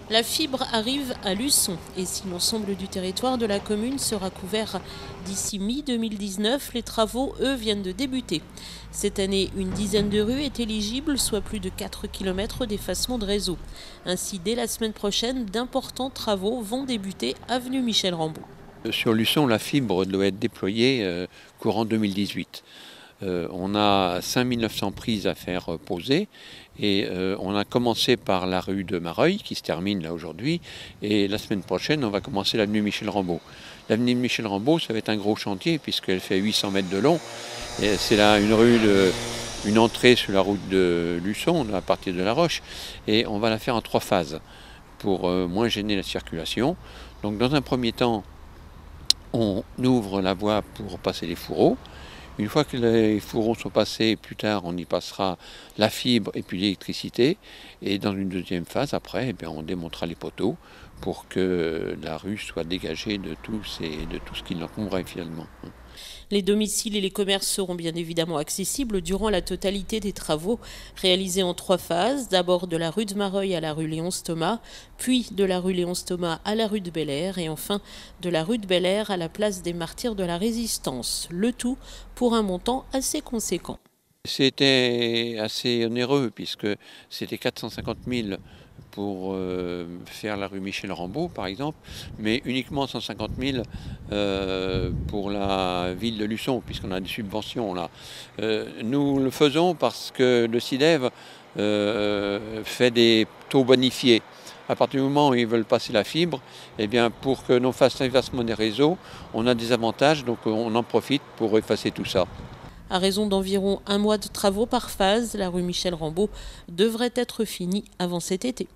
La fibre arrive à Luçon et si l'ensemble du territoire de la commune sera couvert d'ici mi-2019, les travaux, eux, viennent de débuter. Cette année, une dizaine de rues est éligible, soit plus de 4 km d'effacement de réseau. Ainsi, dès la semaine prochaine, d'importants travaux vont débuter avenue Michel Rambaud. Sur Luçon, la fibre doit être déployée courant 2018. On a 5900 prises à faire poser et on a commencé par la rue de Mareuil qui se termine là aujourd'hui et la semaine prochaine on va commencer l'avenue Michel Rambaud. L'avenue Michel Rambaud, ça va être un gros chantier puisqu'elle fait 800 mètres de long et c'est là une entrée sur la route de Luçon à partir de La Roche et on va la faire en 3 phases pour moins gêner la circulation. Donc dans un premier temps, on ouvre la voie pour passer les fourreaux. Une fois que les fourreaux sont passés, plus tard, on y passera la fibre et puis l'électricité. Et dans une deuxième phase, après, on démontera les poteaux pour que la rue soit dégagée de tout ce qui l'encombrait finalement. Les domiciles et les commerces seront bien évidemment accessibles durant la totalité des travaux réalisés en 3 phases. D'abord de la rue de Mareuil à la rue Léonce Thomas, puis de la rue Léonce Thomas à la rue de Bel-Air et enfin de la rue de Bel-Air à la place des Martyrs de la Résistance. Le tout pour un montant assez conséquent. C'était assez onéreux puisque c'était 450 000 pour faire la rue Michel Rambaud par exemple, mais uniquement 150 000 pour la ville de Luçon puisqu'on a des subventions là. Nous le faisons parce que le CIDEV fait des taux bonifiés. À partir du moment où ils veulent passer la fibre, eh bien pour que l'on fasse l'effacement des réseaux, on a des avantages, donc on en profite pour effacer tout ça. À raison d'environ 1 mois de travaux par phase, la rue Michel Rambaud devrait être finie avant cet été.